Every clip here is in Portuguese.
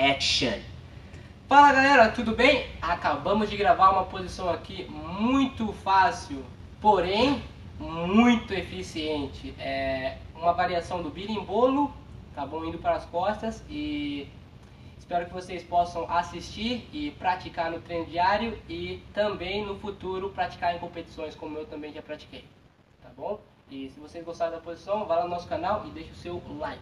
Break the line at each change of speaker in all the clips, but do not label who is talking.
action! Fala galera, tudo bem? Acabamos de gravar uma posição aqui muito fácil, porém muito eficiente. É uma variação do birimbolo, tá bom? Indo para as costas, e espero que vocês possam assistir e praticar no treino diário e também no futuro praticar em competições como eu também já pratiquei, tá bom? E se vocês gostaram da posição, vá lá no nosso canal e deixe o seu like.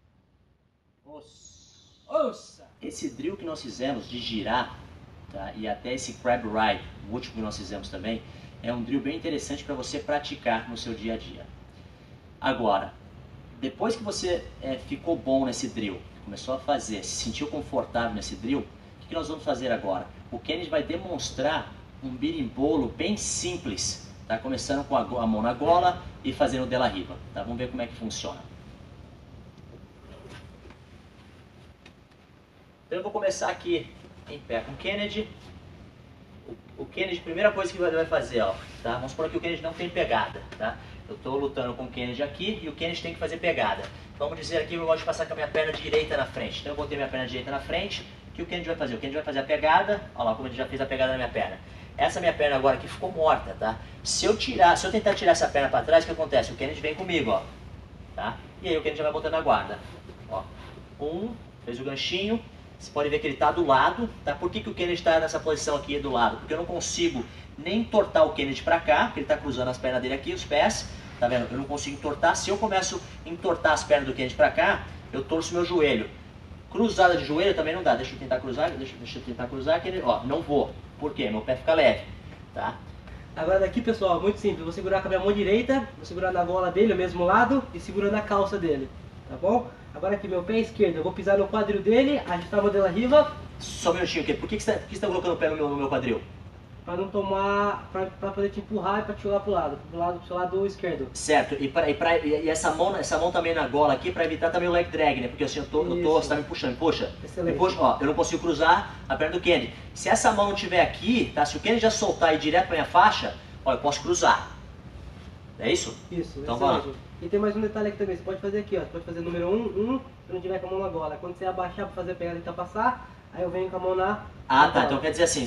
Ouça!
Esse drill que nós fizemos de girar, tá? E até esse crab ride, o último que nós fizemos também, é um drill bem interessante para você praticar no seu dia a dia. Agora, depois que você ficou bom nesse drill, começou a fazer, se sentiu confortável nesse drill, o que nós vamos fazer agora? O Kennedy vai demonstrar um birimbolo bem simples, tá? Começando com a mão na gola e fazendo o de la riva, tá? Vamos ver como é que funciona. Então eu vou começar aqui em pé com o Kennedy. O Kennedy, a primeira coisa que ele vai fazer, ó, tá? Vamos supor que o Kennedy não tem pegada, tá? Eu estou lutando com o Kennedy aqui e o Kennedy tem que fazer pegada. Vamos dizer aqui, eu gosto de passar com a minha perna direita na frente. Então eu botei minha perna direita na frente. O que o Kennedy vai fazer? O Kennedy vai fazer a pegada. Olha lá como ele já fez a pegada na minha perna. Essa minha perna agora aqui ficou morta, tá? Se eu tentar tirar essa perna para trás, o que acontece? O Kennedy vem comigo, ó, tá? E aí o Kennedy já vai botando a guarda. Ó, fez o ganchinho. Você pode ver que ele está do lado, tá? Por que o Kennedy está nessa posição aqui do lado? Porque eu não consigo nem entortar o Kennedy para cá, porque ele está cruzando as pernas dele aqui, os pés, tá vendo? Eu não consigo entortar. Se eu começo a entortar as pernas do Kennedy para cá, eu torço meu joelho. Cruzada de joelho também não dá. Deixa eu tentar cruzar, deixa eu tentar cruzar, Kennedy. Ó, não vou. Por quê? Meu pé fica leve, tá?
Agora daqui, pessoal, muito simples. Eu vou segurar com a minha mão direita, vou segurar na gola dele, o mesmo lado, e segurando a calça dele, tá bom? Agora aqui, meu pé esquerdo, eu vou pisar no quadril dele, ajustar a de la riva.
Só um minutinho aqui. Por que você está colocando o pé no meu quadril?
Pra não tomar, pra poder te empurrar e pra te jogar pro seu lado esquerdo.
Certo, e essa mão também na gola aqui, pra evitar também o leg drag, né? Porque assim, você tá me puxando, puxa.
Excelente.
Puxa, ó, eu não consigo cruzar a perna do Kennedy. Se essa mão não estiver aqui, tá? Se o Kennedy já soltar e ir direto pra minha faixa, ó, eu posso cruzar. É isso?
Isso,
então vamos lá.
E tem mais um detalhe aqui também, você pode fazer aqui, ó. Você pode fazer número 1, se não tiver com a mão na gola. Quando você abaixar pra fazer a pegada e tentar passar, aí eu venho com a mão na
tá.
gola.
Então quer dizer assim,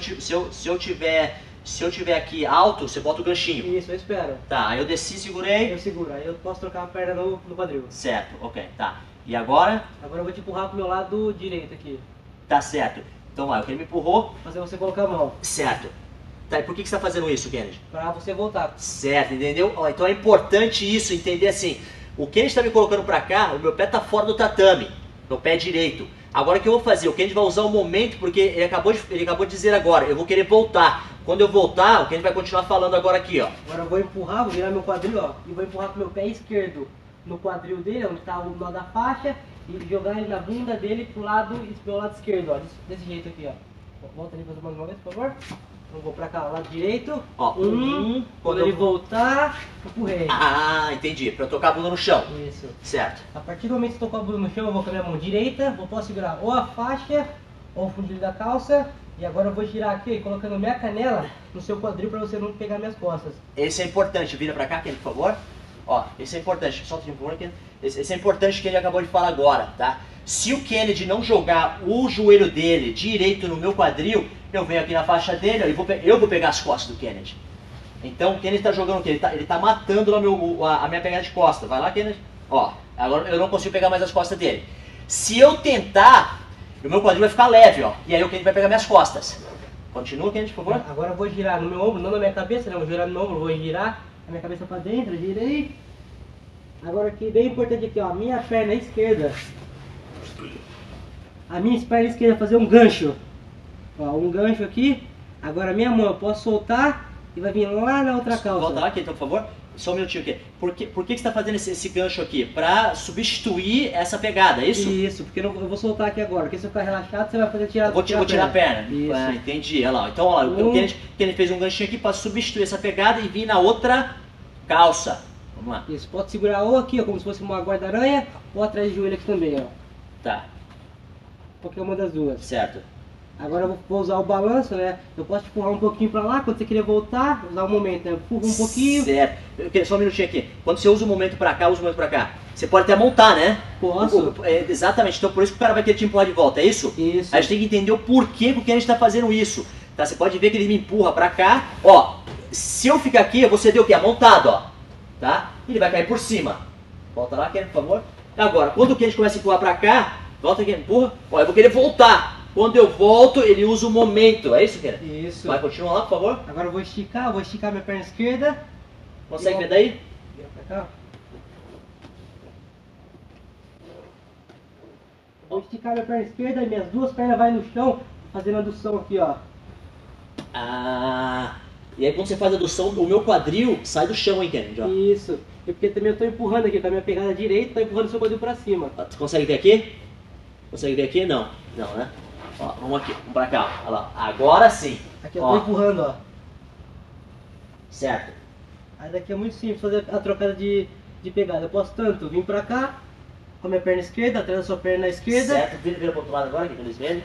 se eu tiver aqui alto, você bota o ganchinho.
Isso, eu espero.
Tá, aí eu desci, segurei.
Eu seguro, aí eu posso trocar a perna no quadril.
Certo, ok, tá. E agora?
Agora eu vou te empurrar pro meu lado direito aqui.
Tá certo. Então vai, o que ele me empurrou.
Fazer você colocar a mão.
Certo. Tá, e por que você está fazendo isso, Kennedy?
Pra você voltar.
Certo, entendeu? Ó, então é importante isso, entender assim. O Kennedy está me colocando pra cá, o meu pé tá fora do tatame. Meu pé direito. Agora o que eu vou fazer? O Kennedy vai usar o momento, porque ele acabou de dizer agora, eu vou querer voltar. Quando eu voltar, o Kennedy vai continuar falando agora aqui, ó.
Agora eu vou empurrar, vou virar meu quadril, ó. E vou empurrar com o meu pé esquerdo no quadril dele, onde tá o nó da faixa. E jogar ele na bunda dele pro meu lado esquerdo, ó. Desse jeito aqui, ó. Volta ali mais uma vez, por favor. Então vou pra cá, lado direito.
Ó,
quando ele voltar, empurrei.
Ah, entendi. Pra eu tocar a bunda no chão.
Isso.
Certo.
A partir do momento que tocou a bunda no chão, eu vou com a minha mão direita, posso segurar ou a faixa ou o fundilho da calça. E agora eu vou girar aqui, colocando minha canela no seu quadril pra você não pegar minhas costas.
Esse é importante. Vira pra cá, Kennedy, por favor. Ó, esse é importante. Solta por favor, esse é importante que ele acabou de falar agora, tá? Se o Kennedy não jogar o joelho dele direito no meu quadril, eu venho aqui na faixa dele, ó, eu vou pegar as costas do Kennedy. Então o Kennedy tá jogando o quê? Ele tá matando a minha pegada de costas. Vai lá, Kennedy. Ó, agora eu não consigo pegar mais as costas dele. Se eu tentar, o meu quadril vai ficar leve, ó. E aí o Kennedy vai pegar minhas costas. Continua, Kennedy, por favor.
Agora eu vou girar no meu ombro, não na minha cabeça, né? Eu vou girar no meu ombro, vou girar a minha cabeça pra dentro, girei. Agora aqui, bem importante aqui, ó, a minha perna esquerda. A minha perna esquerda fazer um gancho. Ó, um gancho aqui. Agora a minha mão eu posso soltar e vai vir lá na outra calça.
Volta lá, então, por favor. Só um minutinho aqui. Por que você está fazendo esse gancho aqui? Pra substituir essa pegada, é isso?
Isso, porque eu vou soltar aqui agora. Porque se eu ficar relaxado, você vai poder tirar,
vou tirar a perna.
Isso.
Ah, entendi. Olha lá. Então, olha lá, o Kennedy fez um ganchinho aqui para substituir essa pegada e vir na outra calça. Vamos lá.
Isso, pode segurar ou aqui, ó, como se fosse uma guarda-aranha, ou atrás do joelho aqui também, ó.
Tá.
Qualquer uma das duas.
Certo.
Agora eu vou usar o balanço, né? Eu posso te empurrar um pouquinho pra lá, quando você querer voltar, usar o momento, né? Empurra um pouquinho.
Certo. Só um minutinho aqui. Quando você usa o momento pra cá, usa o momento pra cá. Você pode até montar, né?
Posso.
Exatamente, então por isso que o cara vai querer te empurrar de volta, é isso?
Isso.
A gente tem que entender o porquê que o Kennedy está fazendo isso. Tá? Você pode ver que ele me empurra pra cá, ó. Se eu ficar aqui, você deu o quê? Montado, ó. Tá? Ele vai cair por cima. Volta lá, Kennedy, por favor. Agora, quando o Kennedy começa a empurrar pra cá, volta aqui, empurra. Ó, eu vou querer voltar. Quando eu volto, ele usa o momento. É isso, Kennedy?
Isso.
Vai, continua lá, por favor.
Agora eu vou esticar minha perna esquerda.
Consegue ver daí?
Vira pra cá. Vou esticar minha perna esquerda e minhas duas pernas vai no chão, fazendo a adução aqui, ó.
Ah, e aí quando você faz a adução, o meu quadril sai do chão, hein, Kennedy? Ó.
Isso. E porque também eu tô empurrando aqui, com a minha pegada direita, tô empurrando o seu quadril pra cima.
Você consegue ver aqui? Consegue ver aqui? Não. Não, né? Ó, vamos aqui, vamos pra cá. Olha lá. Agora sim.
Aqui eu tô empurrando, ó.
Certo.
Aí daqui é muito simples fazer a trocada de pegada. Eu posso tanto vir pra cá, com a minha perna esquerda, atrás da sua perna esquerda.
Certo, vira pro outro lado agora, aqui pra eles verem.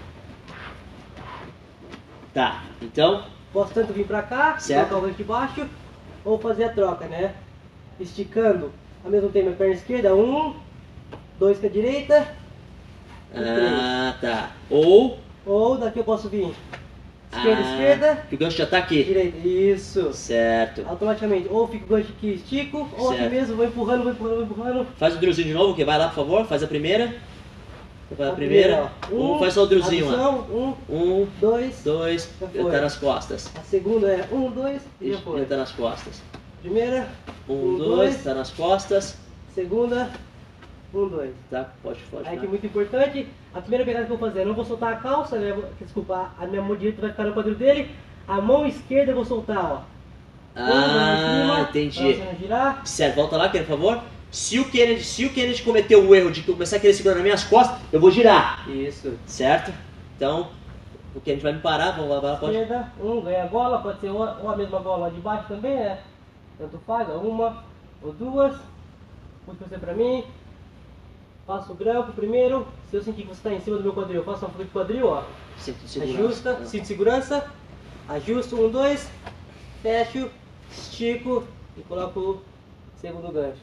Tá, então...
Posso tanto vir pra cá,
certo,
colocar o gancho de baixo, ou fazer a troca, né? Esticando ao mesmo tempo a perna esquerda, 1, 2 com a direita,
ah, tá. Ou
daqui eu posso vir esquerda, esquerda,
que o gancho já tá aqui.
direita, isso.
Certo.
Automaticamente, ou fica o gancho aqui, estico, ou aqui mesmo, vou empurrando, vou empurrando, vou empurrando.
Faz o drillzinho de novo, que vai lá, por favor, faz a primeira. Faz a primeira. Faz só o drillzinho lá.
1, 2,
2, já tá nas costas.
A segunda é 1, 2 e já foi.
Já tá nas costas.
Primeira,
1, 2, tá nas costas.
Segunda, 1, 2.
Tá, pode.
Aí que é muito importante, a primeira pegada que eu vou fazer, eu não vou soltar a calça, né? Desculpa, a minha mão direita vai ficar no quadril dele, a mão esquerda eu vou soltar, ó.
Entendi.
Girar.
Certo, volta lá, por favor. Se o Kennedy cometeu o erro de começar a querer segurar nas minhas costas, eu vou girar.
Isso.
Certo? Então, o Kennedy vai me parar, vamos lá, pode.
Esquerda, ganha a gola, pode ser ou a mesma gola lá de baixo também, né? Tanto faz, uma ou duas. Puxa você pra mim. Faço o grampo primeiro. Se eu sentir que você está em cima do meu quadril, eu faço uma fuga de quadril, ó. Ajusta, cinto de segurança. Ajusto, 1, 2. Fecho, estico e coloco o segundo gancho.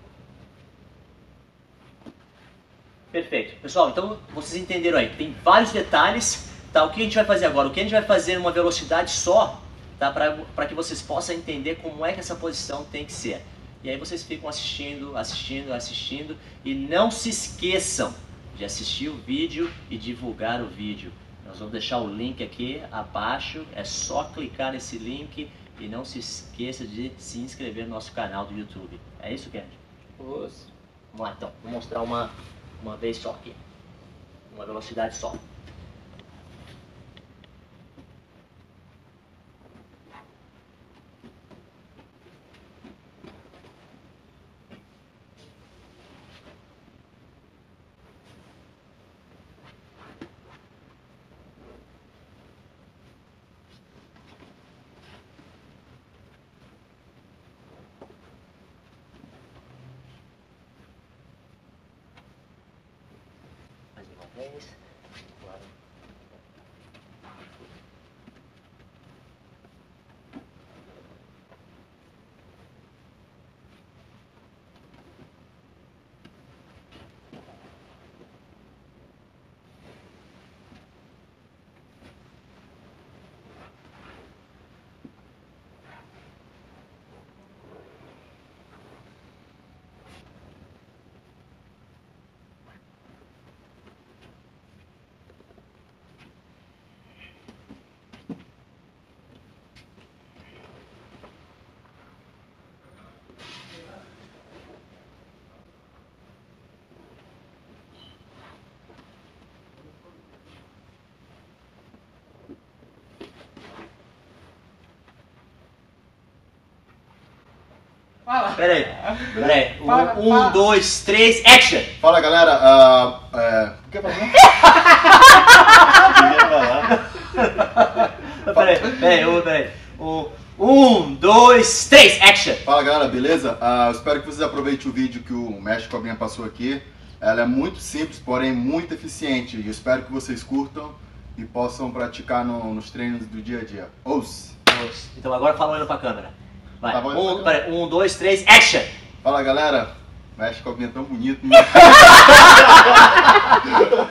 Perfeito. Pessoal, então vocês entenderam aí. Tem vários detalhes. Tá? O que a gente vai fazer agora? O que a gente vai fazer numa velocidade só, tá? Para que vocês possam entender como é que essa posição tem que ser. E aí vocês ficam assistindo e não se esqueçam de assistir o vídeo e divulgar o vídeo. Nós vamos deixar o link aqui abaixo, é só clicar nesse link e não se esqueça de se inscrever no nosso canal do YouTube. É isso, Kennedy?
Vamos
lá então, vou mostrar uma vez só aqui, uma velocidade só. Vez. Claro.
Fala.
Peraí. 1, 2, 3, action!
Fala galera, o que é pra
Peraí. 1, 2, 3, action!
Fala galera, beleza? Eu espero que vocês aproveitem o vídeo que o Mestre Cobrinha passou aqui. Ela é muito simples, porém muito eficiente. E eu espero que vocês curtam e possam praticar nos treinos do dia a dia.
Então agora fala olhando pra câmera. Vai.
Tá bom,
1, 2, 3, action!
Fala galera, Mexe com alguém tão bonito. Né?